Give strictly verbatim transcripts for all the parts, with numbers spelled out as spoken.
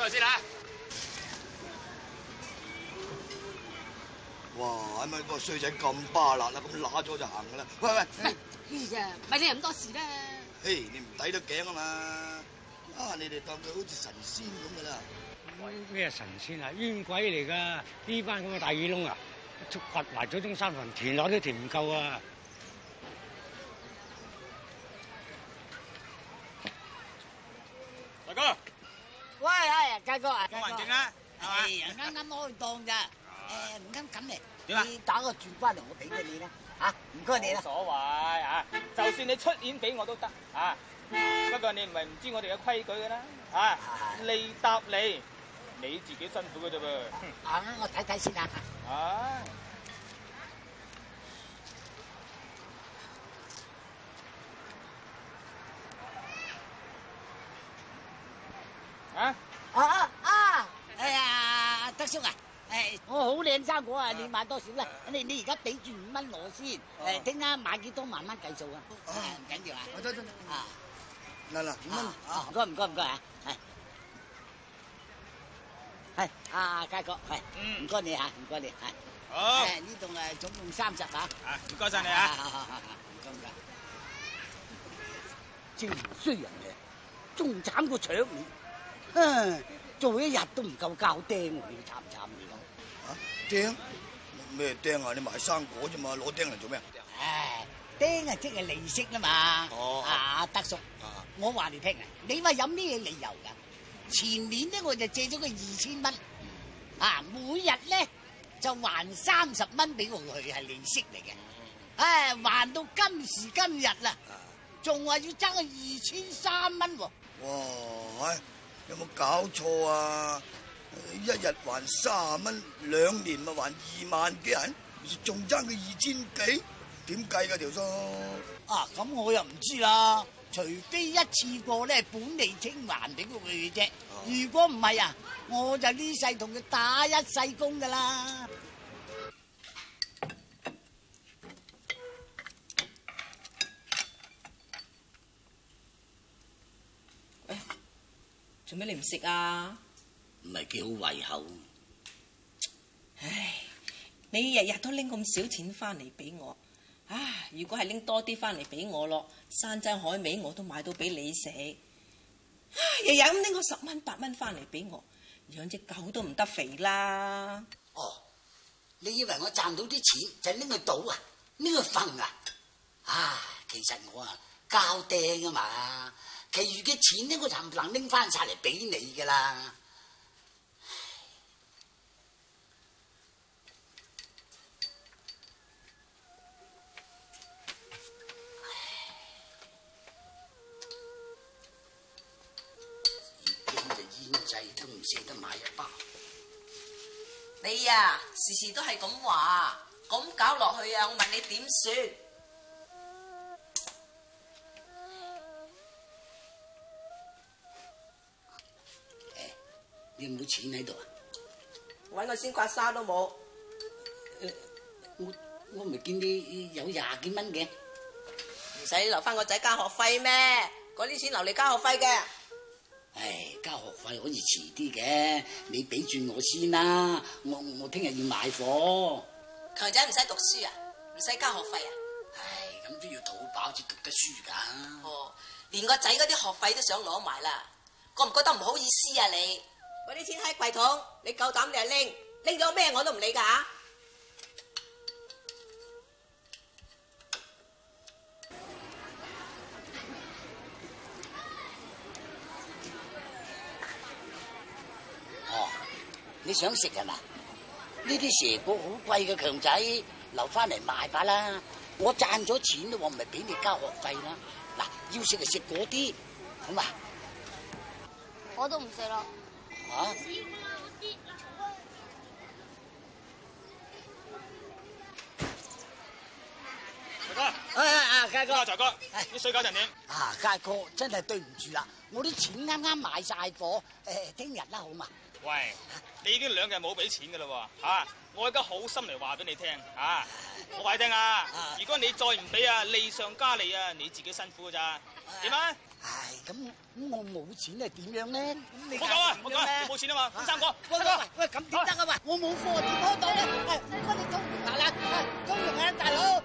度先嚇。 哇！係咪個衰仔咁巴辣啦？咁揦咗就行噶啦！喂喂， 哎呀，咪你咁多事啦。 嘿，你唔抵得頸啊嘛！啊，你哋當佢好似神仙咁噶啦！ 咩神仙啊？冤鬼嚟㗎！呢班咁嘅大耳窿啊，掘埋咗中山墳，填落都填唔夠啊！ 大哥， 喂，係佳哥啊， 好環境啊，係嘛？ 哎呀，啱啱開檔咋？誒，唔啱咁嚟。 點啊？ 你打個轉關嚟，我俾咗你啦。嚇，唔該你啦。 冇所謂啊，就算你出現俾我都得啊。不過你唔係唔知我哋嘅規矩㗎啦，啊，利搭利，你自己辛苦嘅啫噃。 啊，我睇睇先啊。 啊。啊！ 啊啊啊！哎呀，德叔啊，誒，我好靚生果啊，你買多少啦？你你而家俾住五蚊我先，誒，聽日買幾多慢慢計數啊。唔緊要啊。 得得得。 啊， 嗱嗱，五蚊。 啊，唔該唔該唔該啊，係。係，啊佳哥，係，唔該你嚇，唔該你，係。 好。 誒，呢度誒總共三十嚇。 啊，唔該曬你啊。 唔該唔該。真衰人嘅，仲慘過搶你。唉，做一日都唔夠交釘，你慘唔慘你講？ 啊，釘？咩釘啊？你賣生果啫嘛，攞釘嚟做咩？ 唉，釘啊，即係利息啦嘛。 哦。 啊，德叔，我話你聽啊，你話有咩理由㗎？前年咧我就借咗佢二千蚊，啊，每日咧就還三十蚊俾我佢係利息嚟嘅。唉，還到今時今日啦，仲話要爭佢二千三蚊喎。 哇！有冇搞錯啊？一日還卅蚊，兩年咪還二萬幾人，仲爭佢二千幾？點計㗎條數？ 啊，咁我又唔知啦。除非一次過咧本利清還俾佢嘅啫。如果唔係啊，我就呢世同佢打一世工㗎啦。 做咩你唔食啊？ 唔係幾好胃口。 唉，你日日都拎咁少錢翻嚟俾我，唉，如果係拎多啲翻嚟俾我咯，山珍海味我都買到俾你食。唉，日日咁拎個十蚊八蚊翻嚟俾我，養隻狗都唔得肥啦。 哦，你以為我賺到啲錢就拎去賭啊？拎去瞓啊？啊，其實我啊交釘啊嘛。其餘嘅錢咧，我就唔能拎翻晒嚟俾你噶啦。已經就煙劑都唔捨得買一包。 你呀，時時都係咁話，咁搞落去啊，我問你點算？ 你有冇錢喺度啊？ 搵個鮮刮沙都冇。 誒，我我唔係見你有廿幾蚊嘅。 唔使留翻個仔交學費咩？嗰啲錢留嚟交學費嘅。 唉，交學費可以遲啲嘅，你俾轉我先啦。我我聽日要買貨。 強仔唔使讀書啊？唔使交學費啊？ 唉，咁都要肚飽至讀得書噶。 哦，連個仔嗰啲學費都想攞埋啦，覺唔覺得唔好意思啊你？嗰啲錢喺櫃桶，你夠膽你就拎，拎咗咩我都唔理噶吓。 哦，你想食係嘛？呢啲蛇果好貴嘅，強仔留翻嚟賣吧啦。我賺咗錢咯，我唔係俾你交學費啦。嗱，要食就食嗰啲，好嘛？ 我都唔食咯。 啊？ 大哥， 啊啊！佳哥， 阿財哥，啲水搞陣點？ 啊，佳哥真係對唔住啦，我啲錢啱啱買晒貨，誒，聽日啦，好嘛？ 喂，你已經兩日冇俾錢噶啦喎，嚇！我而家好心嚟話俾你聽，嚇！我話你聽啊，如果你再唔俾啊，利上加利啊，你自己辛苦噶咋？點啊？ 唉，咁咁我冇錢係點樣咧？咁你冇講啊，冇講啊，你冇錢啊嘛，分三個。 喂喂喂，咁點得啊？喂，我冇貨點開檔咧？喂，唔該你通融下啦，通融下大佬。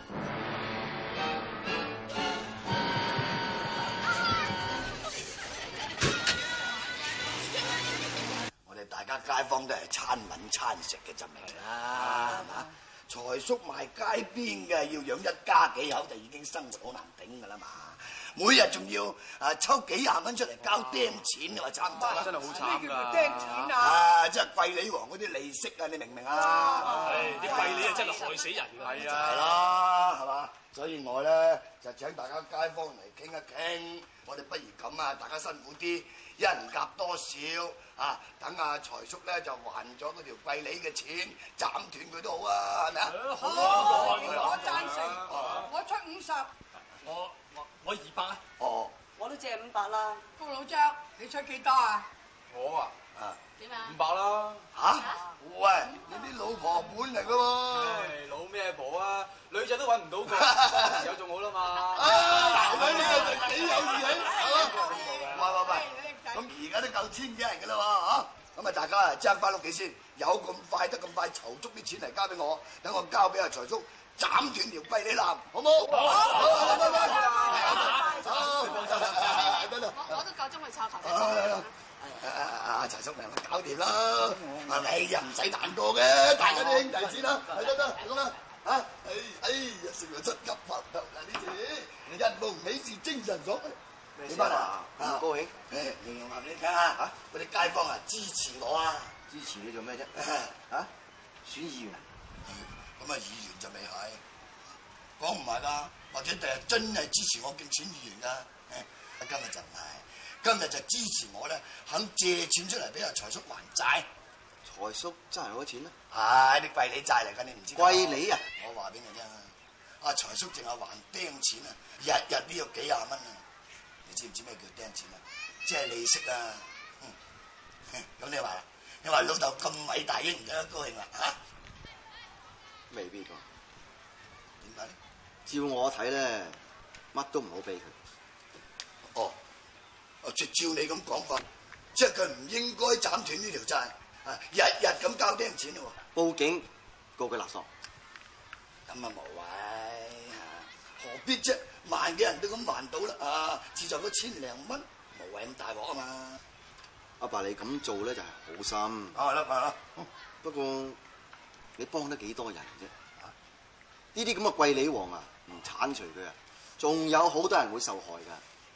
我哋大家街坊都係餐揾餐食嘅就明啦，係嘛？財叔賣街邊嘅要養一家幾口就已經生活好難頂噶啦嘛，每日仲要啊抽幾廿蚊出嚟交釘錢，你話慘唔慘啊？ 真係好慘㗎！ 釘錢啊！ 啊，即係貴利王嗰啲利息啊，你明唔明啊？ 係啲貴利啊，真係害死人㗎！係係啦，係嘛？所以我咧就請大家街坊嚟傾一傾，我哋不如咁啊，大家辛苦啲，一人夾多少啊？等阿財叔咧就還咗嗰條貴利嘅錢，斬斷佢都好啊，係咪啊？ 好啊！ 我贊成，我出五十。 我我我二百啊！ 哦， 我都借五百啦。高老張，你出幾多啊？ 我啊啊點啊？ 五百啦！ 嚇？喂，你啲老婆本嚟㗎喎！ 唉，老咩婆啊？女仔都揾唔到個，有仲好啦嘛！ 啊，睇你就幾有義氣，係嘛？喂喂喂，咁而家都夠千幾人㗎啦喎嚇！咁啊，大家啊爭翻屋企先，有咁快得咁快籌足啲錢嚟交俾我，等我交俾阿財叔。斬斷條貴利纜，好冇？好，好，拜拜。好，得啦。 我都夠鐘去抄頭嘅。 阿財叔咪搞掂啦，你又唔使難過嘅，大家啲兄弟錢啦，得得咁啦，嚇，哎哎呀，食到七急八頭啦呢次，一路美事精神爽。點啊？唔高興？誒，你話俾你聽啊，嚇，嗰啲街坊啊支持我啊， 支持你做咩啫？嚇？選議員啊？ 咁啊，議員就未係，講唔係㗎，或者第日真係支持我競選議員㗎。今日就唔係，今日就支持我咧，肯借錢出嚟俾阿財叔還債。 財叔真係攞錢咩？ 係啲貴利債嚟㗎，你唔知？ 貴利啊！ 我話俾你聽啊，阿財叔淨係還釘錢啊，日日都要幾廿蚊啊！你知唔知咩叫釘錢啊？即係利息啊！咁你話啦，你話老豆咁偉大，應唔應該高興啦？嚇？ 未必㗎。 點解咧？ 照我睇咧，乜都唔好俾佢。 哦，哦，即照你咁講法，即係佢唔應該斬斷呢條債，啊，日日咁交釘錢咯喎。 報警告佢勒索。 咁啊無謂，何必啫？萬幾人都咁還到啦，啊，自在嗰千零蚊，無謂咁大鑊啊嘛。 阿爸，你咁做咧就係好心。 啊，係啦，係啦。 不過你幫得幾多人啫？呢啲咁嘅貴利王啊，唔剷除佢啊，仲有好多人會受害㗎。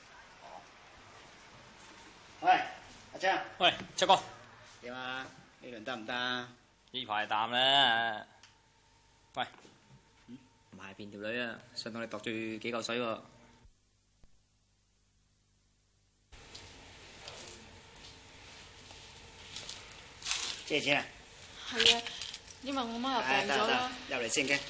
喂，阿張。 喂，七哥， 點啊？呢輪得唔得啊？ 呢排淡啦。喂，唔係邊條女啊？想同你度住幾嚿水喎。 借錢啊？ 係啊，因為我媽又病咗啦。 入嚟先嘅。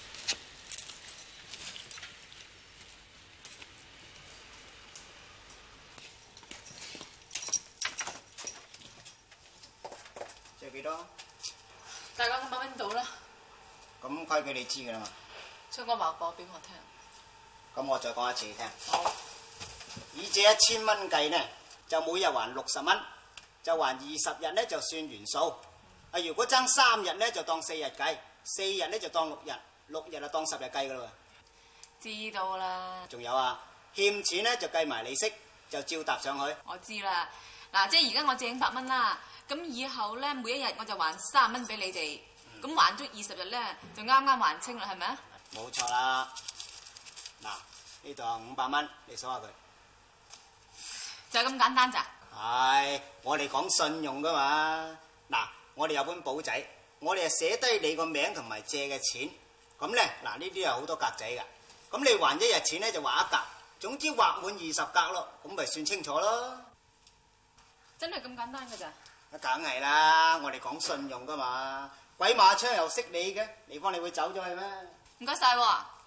借幾多？ 大概五百蚊到啦。 咁規矩你知㗎啦嘛。 將個話講俾我聽。 咁我再講一次你聽。好。以借一千蚊計呢，就每日還六十蚊，就還二十日呢就算完數。啊，如果爭三日呢，就當四日計，四日呢就當六日，六日就當十日計㗎啦喎。 知道啦。 仲有啊，欠錢呢就計埋利息，就照搭上去。 我知啦。嗱，即係而家我借五百蚊啦，咁以後咧每一日我就還三十蚊俾你哋，咁、嗯、還足二十日咧就啱啱還清啦，係咪啊？ 冇錯啦。嗱，呢度五百蚊，你數下佢。 就係咁簡單咋？ 係，我哋講信用噶嘛。嗱，我哋有本簿仔，我哋係寫低你個名同埋借嘅錢。咁咧，嗱呢啲有好多格仔㗎。咁你還一日錢咧就畫一格，總之畫滿二十格咯，咁咪算清楚咯。 真係咁簡單㗎咋？ 梗係啦，我哋講信用噶嘛。鬼馬槍又識你嘅，你幫你會走咗去咩？ 唔該晒喎。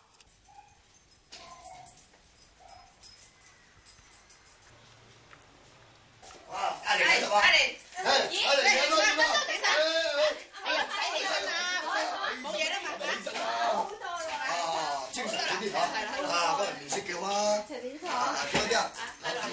哇！阿玲喺度啊！ 阿玲， 咦？你起身啦！ 起身！哎呀，唔使起身啦，冇嘢啦嘛。好多啦。 啊，精神啲啲嚇。啊，嗰人面色幾好啊！ 謝點坐？ 多啲啊！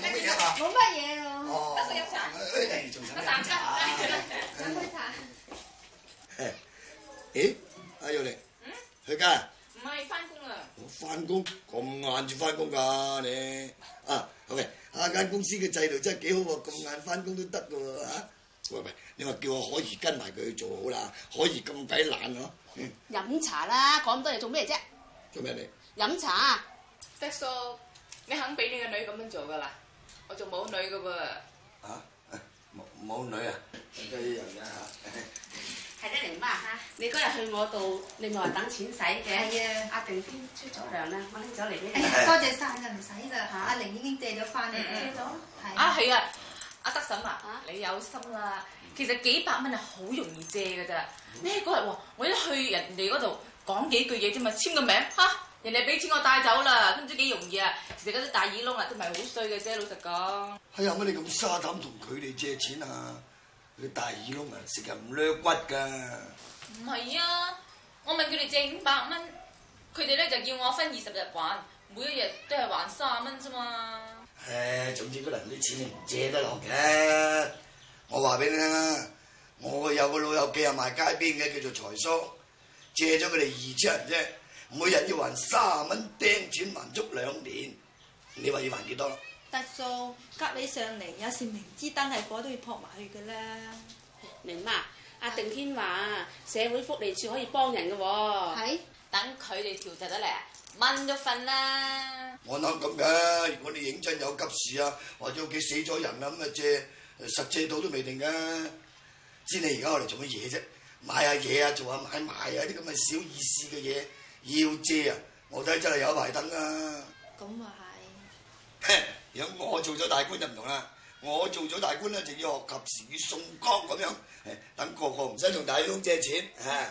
啊？ 冇乜嘢喎。 哦， 得食飲茶。 誒，仲想飲茶？ 飲杯茶。 誒，咦？阿玉玲，去街啊？ 唔係翻工啊。 我翻工咁晏至翻工㗎你？啊，好嘅，啊間公司嘅制度真係幾好喎，咁晏翻工都得㗎喎嚇。喂喂，你話叫我可兒跟埋佢去做好啦，可兒咁鬼懶嗬。嗯。 飲茶啦，講咁多嘢做咩啫？ 做咩你？ 飲茶。 德叔，你肯俾你個女咁樣做㗎啦？我仲冇女㗎噃。 啊？冇冇女啊？真係一樣嘅嚇。 係咧，玲媽嚇，你嗰日去我度，你咪話等錢使嘅。 係啊， 阿定天出咗糧啦，我拎咗嚟俾你。 哎，多謝晒啦，唔使啦嚇，阿玲已經借咗翻嚟。 借咗？ 係。 啊係啊，阿德嬸啊，你有心啦。其實幾百蚊係好容易借㗎咋。你嗰日喎，我一去人哋嗰度講幾句嘢啫嘛，簽個名嚇，人哋俾錢我帶走啦，都唔知幾容易啊。其實嗰啲大耳窿啊，都唔係好衰嘅啫，老實講。 係有乜你咁沙膽同佢哋借錢啊？佢大耳窿啊，食人唔掠骨㗎。 唔係啊，我問佢哋借五百蚊，佢哋咧就叫我分二十日還，每一日都係還三十蚊啫嘛。 誒，總之嗰輪啲錢你唔借得落嘅。我話俾你聽啊，我有個老友記啊賣街邊嘅，叫做財叔，借咗佢哋二千人啫，每日要還三十蚊釘錢，還足兩年。你話要還幾多？ 德叔，急你上嚟，有時明知燈係火都要撲埋去嘅啦。 玲媽，阿定天話社會福利處可以幫人嘅喎。 係。 等佢哋調就得嚟，蚊咗份啦。 我諗咁嘅，如果你認真有急事啊，或者屋企死咗人啊，咁啊借，實借到都未定㗎。知你而家我哋做乜嘢啫？買下嘢啊，做下買賣啊，啲咁嘅小意思嘅嘢，要借啊，我睇真係有排等啊。 咁啊係。如果我做咗大官就唔同啦，我做咗大官咧就要學及時雨送光咁樣，等個個唔使同大窿借錢嚇。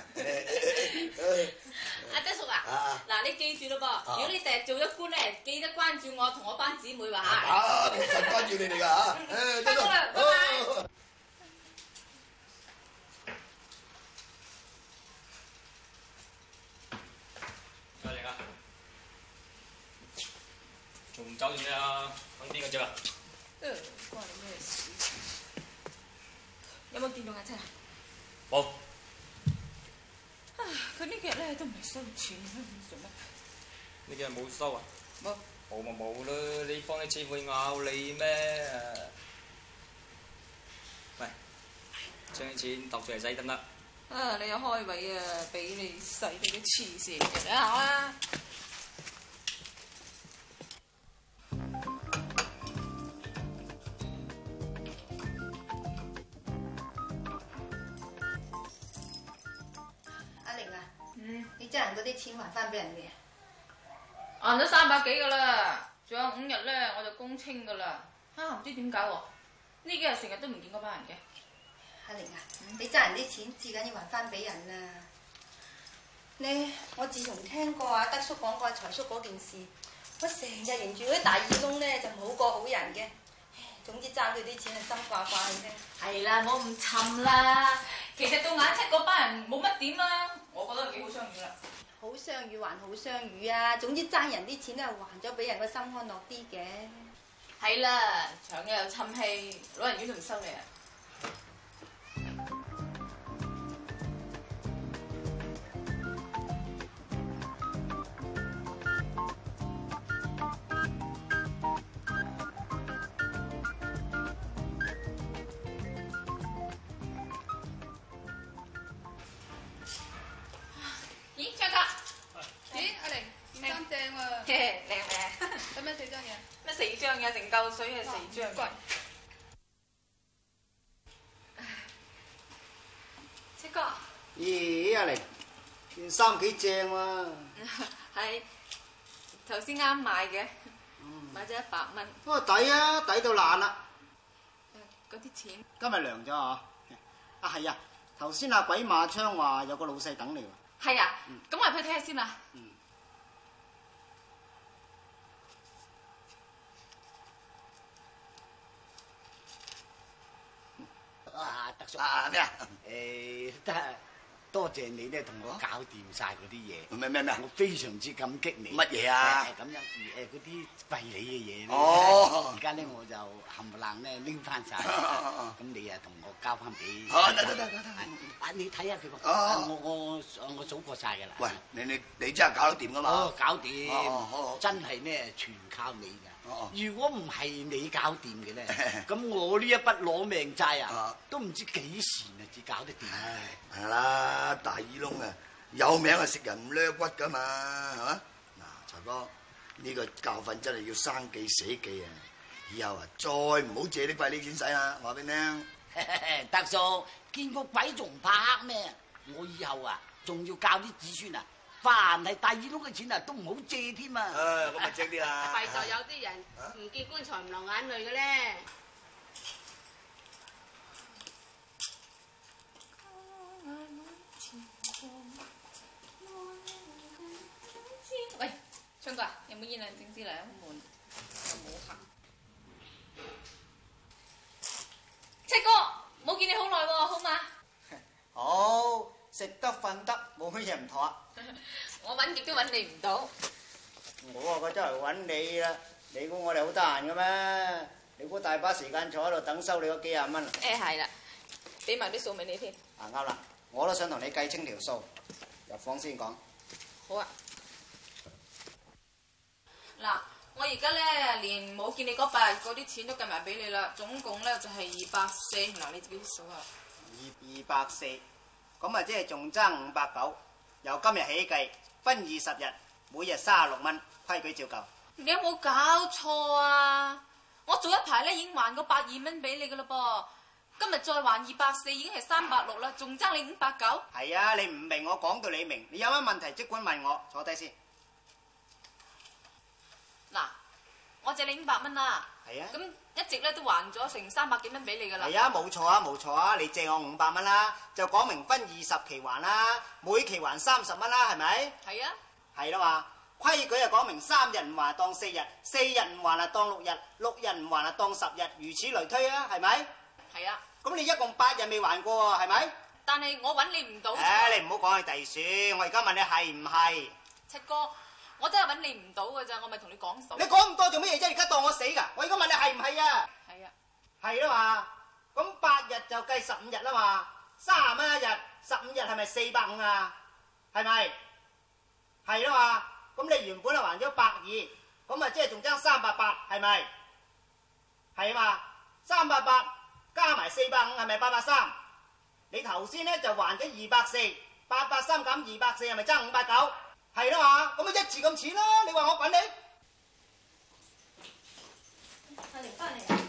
阿德叔啊，嗱你記住咯噃，如果你第日做咗官咧，記得關注我同我班姊妹話嚇。 啊，我實關注你哋㗎嚇。誒， 得啦，拜拜。 阿玲啊，仲唔走住咩啊？揾邊個啫啊？ 誒，關你咩事？有冇見到阿七啊？ 冇。 唉，佢呢幾日咧都唔係收錢，做乜？ 呢幾日冇收啊？ 冇。 冇咪冇啦，你放啲錢會咬你咩？喂，將啲錢度出嚟使得唔得？ 啊，你有開位啊，俾你使你啲黐線嘅，睇下啦。 阿玲啊，嗯，你爭人嗰啲錢還翻俾人未啊？ 還咗三百幾噶啦，仲有五日咧我就公清噶啦。嚇，唔知點解喎？呢幾日成日都唔見嗰班人嘅。 阿玲啊，你爭人啲錢，至緊要還翻俾人啊！你我自從聽過阿德叔講過財叔嗰件事，我成日認住嗰啲大耳窿咧就冇個好人嘅。總之爭佢啲錢係心掛掛嘅啫。 係啦，冇咁沉啦。其實到眼七嗰班人冇乜點啊，我覺得幾好相處啦。 好相與還好相與啊！總之爭人啲錢都係還咗俾人，個心安樂啲嘅。 係啦，長嘅又侵氣，老人院都唔收你啊！咦，張家？ 咦，阿玲，件衫正喎。 靚唔靚？ 使唔使四張嘢？ 乜四張嘢？成嚿水係四張。 貴。 七哥。 咦，阿玲，件衫幾正喎。 係頭先啱買嘅，買咗一百蚊。 不過抵啊，抵到爛啦。 嗰啲錢。 今日涼咗啊！啊係啊，頭先阿鬼馬昌話有個老細等你喎。 係啊，咁我入去睇下先啦。 嗯。 啊，德叔啊咩啊？ 誒，得多多謝你咧，同我搞掂晒嗰啲嘢。 咩咩咩？ 我非常之感激你。 乜嘢啊？ 咁樣誒嗰啲貴利嘅嘢咧， 哦， 而家咧我就冚唪唥咧拎翻晒。咁你啊同我交翻俾。 好，得得得得。 啊，你睇下佢個。我我我數過晒㗎啦。 喂，你你你真係搞得掂㗎嘛？ 哦，搞掂。 哦，好好。 真係咧，全靠你㗎。如果唔係你搞掂嘅咧，咁我呢一筆攞命債啊，都唔知幾時啊至搞得掂。 係啦，大耳窿啊，有名係食人唔掠骨㗎嘛，係嘛？嗱，財哥，呢個教訓真係要生記死記啊！以後啊，再唔好借啲貴利錢使啦，我話俾你聽。 德叔，見過鬼仲唔怕黑咩？我以後啊，仲要教啲子孫啊。凡係大耳窿嘅錢啊，都唔好借添啊！ 誒，咁咪精啲啦。 弊在有啲人唔見棺材唔流眼淚嘅咧。 喂，昌哥啊，有冇煙啊？整支嚟啊，好悶，冇客。七哥，冇見你好耐喎，好嘛？ 好。食得瞓得，冇乜嘢唔妥。 我揾極都揾你唔到。 我啊，佢真係揾你啦！你估我哋好得閒嘅咩？你估大把時間坐喺度等收你嗰幾廿蚊？ 誒係啦，俾埋啲數俾你添。 啊啱啦，我都想同你計清條數。入房先講。 好啊。嗱，我而家咧連冇見你嗰八日嗰啲錢都計埋俾你啦，總共咧就係二百四。嗱，你自己數下。 二二百四。咁啊，即係仲爭五百九，由今日起計，分二十日，每日三十六蚊，規矩照舊。 你有冇搞錯啊？我早一排咧已經還過百二蚊俾你噶啦噃，今日再還二百四，已經係三百六啦，仲爭你五百九。 係啊，你唔明我講到你明，你有乜問題即管問我，坐低先。 嗱，我借你五百蚊啦。 係啊。 咁一直咧都還咗成三百幾蚊俾你噶啦。 係啊，冇錯啊，冇錯啊，你借我五百蚊啦，就講明分二十期還啦，每期還三十蚊啦，係咪？ 係啊。係啦嘛，規矩就講明三日唔還當四日，四日唔還啊當六日，六日唔還啊當十日，如此類推啊，係咪？ 係啊。 咁你一共八日未還過喎，係咪？ 但係我揾你唔到。 誒，你唔好講去第書，我而家問你係唔係？ 七哥。我真係揾你唔到㗎咋，我咪同你講數。 你講咁多做乜嘢啫？而家當我死㗎！我而家問你係唔係啊？ 係啊。係啦嘛，咁八日就計十五日啦嘛，三十蚊一日，十五日係咪四百五啊？係咪？係啦嘛，咁你原本係還咗百二，咁啊即係仲爭三百八，係咪？係啊嘛，三百八加埋四百五係咪八百三？你頭先咧就還咗二百四，八百三減二百四係咪爭五百九？係啦嘛，咁咪一次咁錢啦！你話我滾你？ 阿玲翻嚟啊！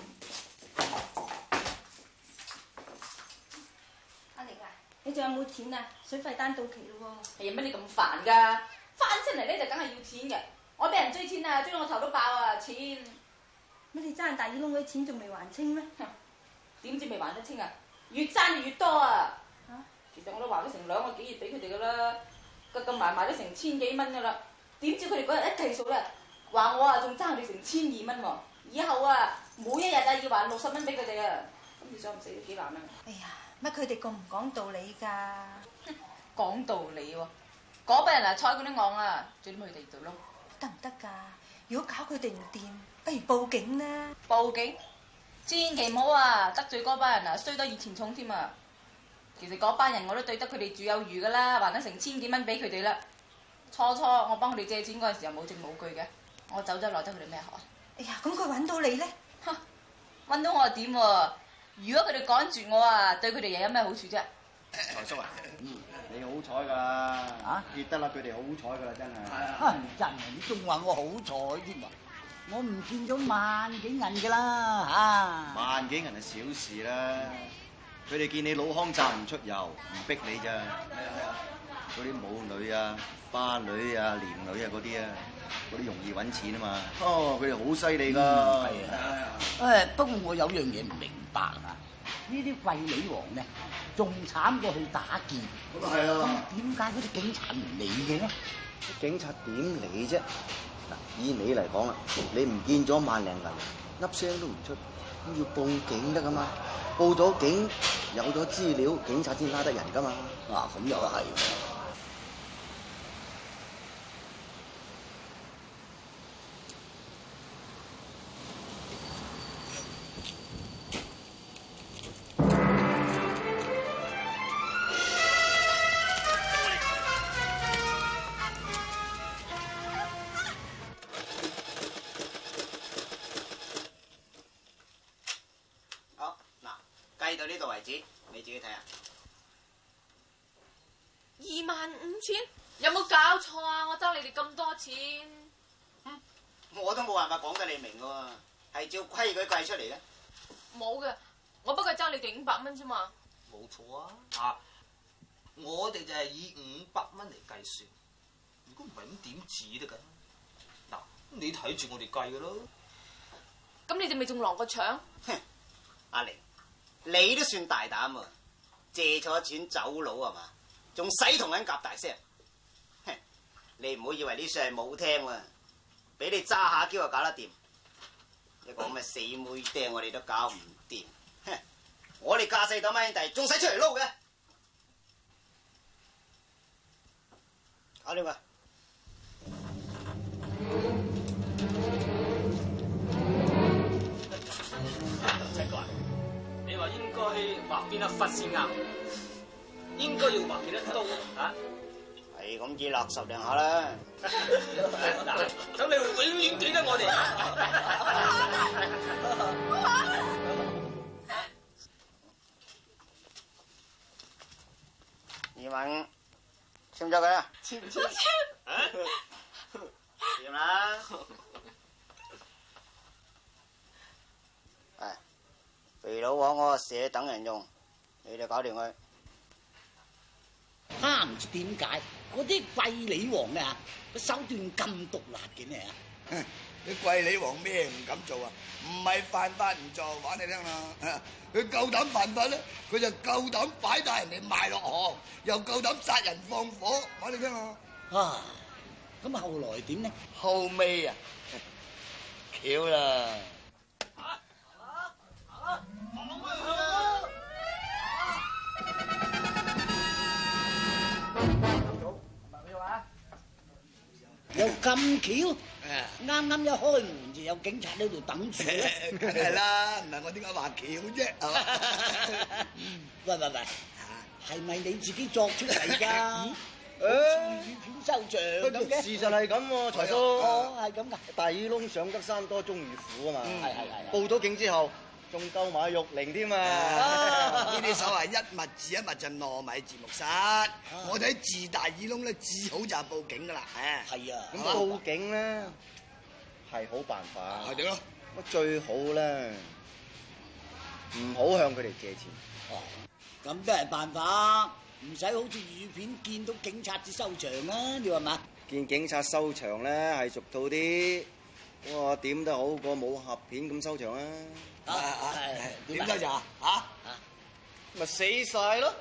阿玲啊，你仲有冇錢啊？水費單到期咯喎！ 係乜你咁煩㗎？翻出嚟咧就梗係要錢嘅，我俾人追錢啊，追到我頭都爆啊！錢乜你爭大耳窿嗰啲錢仲未還清咩？ 點知未還得清啊？越爭就越多啊！嚇、啊，其實我都還咗成兩個幾月俾佢哋㗎啦。計計埋埋都成千幾蚊噶啦，點知佢哋嗰日一計數咧，話我啊仲爭佢哋成千二蚊喎，以後啊每一日啊要還六十蚊俾佢哋啊，咁你想唔死都幾難啊！ 哎呀，乜佢哋咁唔講道理㗎？ 講道理喎，嗰班人啊睬嗰啲戇啊，最點去第二度咯？ 得唔得㗎？如果搞佢哋唔掂，不如報警啦！ 報警？千祈唔好啊，得罪嗰班人啊，衰得以前重添啊！其實嗰班人我都對得佢哋住有餘噶啦，還得成千幾蚊俾佢哋啦。初初我幫佢哋借錢嗰陣時候冇證冇據嘅，我走咗落得佢哋咩學啊？ 哎呀，咁佢揾到你咧？ 哼，揾到我又點喎？如果佢哋趕絕我啊，對佢哋又有咩好處啫？ 財叔啊，嗯，你好彩㗎啦，嚇結得啦，佢哋好彩㗎啦，真係。 啊，真係你仲話我好彩添啊！我唔見咗萬幾銀㗎啦嚇。 萬幾銀係小事啦。佢哋見你老康站唔出油，唔逼你咋？嗰啲舞女啊、芭女啊、連女啊嗰啲啊，嗰啲容易揾錢啊嘛。哦，佢哋好犀利㗎。 係啊。誒，不過我有樣嘢唔明白啊，呢啲貴利王呢，仲慘過去打劫。 咁啊係啊。 咁點解嗰啲警察唔理嘅呢？ 警察點理啫？嗱，以你嚟講啦，你唔見咗萬零銀，粒聲都唔出。 要報警得噶嘛，報咗警有咗資料，警察先拉得人噶嘛。 啊，咁又係。 計到呢度為止，你自己睇下。 二萬五千，有冇搞錯啊？我爭你哋咁多錢， 嗯、我都冇辦法講得你明㗎喎，係照規矩計出嚟咧。 冇嘅，我不過爭你哋五百蚊啫嘛。 冇錯啊！啊，我哋就係以五百蚊嚟計算，如果唔係咁點止得㗎？嗱，你睇住我哋計㗎咯。 咁你哋咪仲狼過搶？ 哼，阿玲。你都算大膽喎，借咗錢走佬係嘛？仲使同人夾大聲？哼！你唔好以為呢事係冇聽喎，俾你揸下嬌就搞得掂。一個咁嘅死妹釘，我哋都搞唔掂。哼！我哋架勢鬥孖兄弟，仲使出嚟撈嘅？搞掂佢！ 你話應該畫邊一忽先啱，應該要畫幾多刀啊？ 係咁意勒十零下啦。 嗱，咁你會永遠記得我哋。 二萬五，簽唔簽佢啊？簽唔簽？簽啦。肥佬王我寫等人用，你哋搞掂佢。 啊，唔知點解嗰啲貴里王啊，個手段咁毒辣嘅咩啊？ 啲貴里王咩唔敢做啊？唔係犯法唔做，玩你聽啦。佢夠膽犯法咧，佢就夠膽擺大人哋賣落行，又夠膽殺人放火，玩你聽啊！ 啊，咁後來點呢？ 後尾啊，巧啦。 又咁巧，啱啱一開門就有警察喺度等住咧。 梗係啦，唔係我點解話巧啫？係嘛？ 喂喂喂，係咪你自己作出嚟㗎？好似雨片收場咁嘅。 事實係咁喎，財叔。 哦，係咁㗎。 大耳窿上得山多終遇虎啊嘛。 係係係。 報咗警之後，仲夠買玉玲添啊！ 呢啲所謂一物治一物就糯米字木實。我睇自大耳窿咧，至好就係報警㗎啦。 係啊。 咁報警咧係好辦法。 係點咯？ 乜最好咧？唔好向佢哋借錢。 哦，咁都係辦法，唔使好似雨片見到警察至收場啦，你話嘛？ 見警察收場咧係俗套啲，哇點都好過武俠片咁收場啊！ 啊啊點解就啊？嚇咪死曬咯！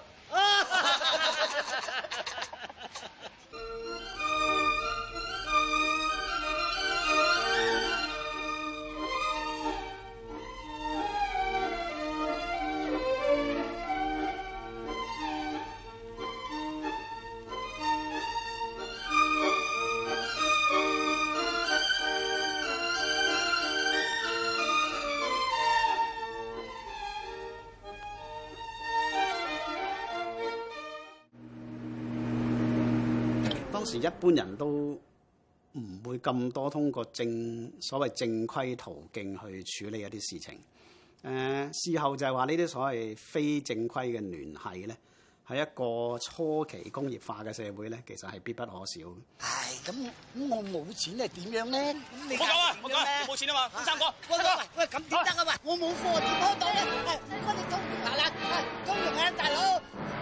當時一般人都唔會咁多通過正所謂正規途徑去處理一啲事情。誒、呃，事後就係話呢啲所謂非正規嘅聯繫咧，喺一個初期工業化嘅社會咧，其實係必不可少。 唉，咁咁我冇錢係點樣咧？咁你冇講啊，冇講，你冇錢啊嘛，三哥， 喂喂喂，咁點得啊？喂，我冇貨點開檔咧？係，我哋通融下啦，通融下大佬。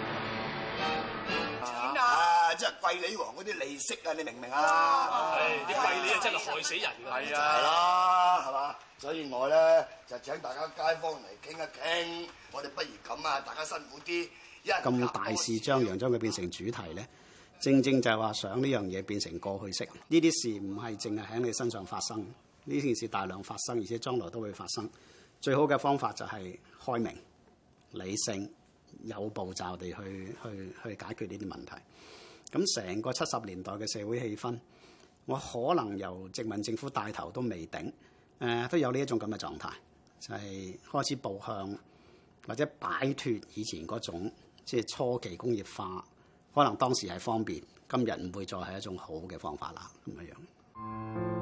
錢啊！即係貴里王嗰啲利息啊，你明唔明啊？ 係啲貴里啊，真係害死人㗎。係係啦，係嘛？所以我咧就請大家街坊嚟傾一傾，我哋不如咁啊，大家辛苦啲。 咁大事張揚將佢變成主題咧，正正就係話想呢樣嘢變成過去式。呢啲事唔係淨係喺你身上發生，呢件事大量發生，而且將來都會發生。 最好嘅方法就係開明、理性、有步驟地去去去解決呢啲問題。咁成個七十年代嘅社會氣氛，我可能由殖民政府帶頭都未定，誒、呃、都有呢一種咁嘅狀態，就係、是、開始步向或者擺脱以前嗰種即係初期工業化，可能當時係方便，今日唔會再係一種好嘅方法啦咁樣樣。